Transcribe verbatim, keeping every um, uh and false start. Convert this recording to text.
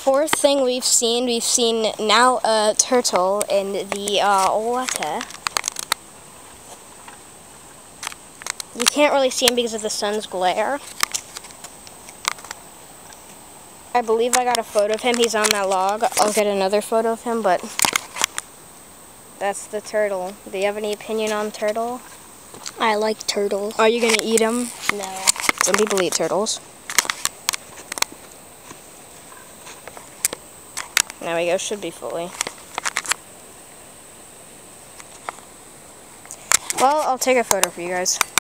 fourth thing we've seen, we've seen now a turtle in the uh, water. You can't really see him because of the sun's glare. I believe I got a photo of him. He's on that log. I'll get another photo of him, but that's the turtle. Do you have any opinion on turtle? I like turtles. Are you gonna eat them? No. Some people eat turtles. There we go, should be fully. Well, I'll take a photo for you guys.